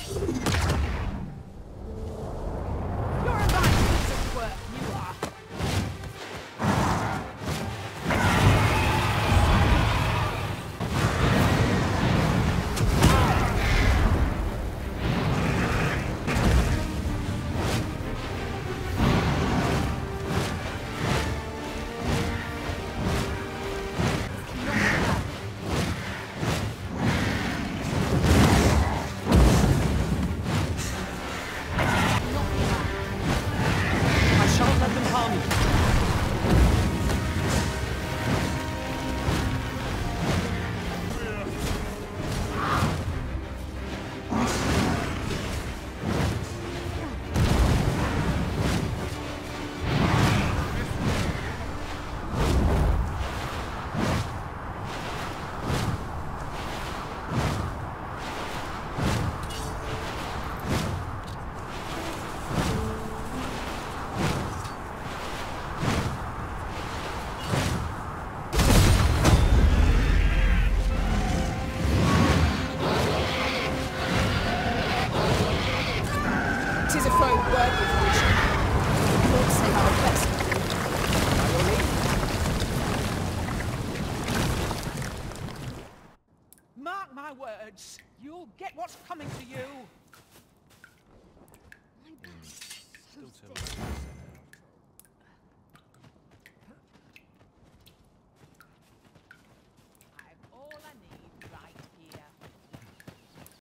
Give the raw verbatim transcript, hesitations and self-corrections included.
You're a right piece of work, you are. Tis a foe worthy of vision. Lord save our best. By your leave. Mark my words, you'll get what's coming to you. Still too much.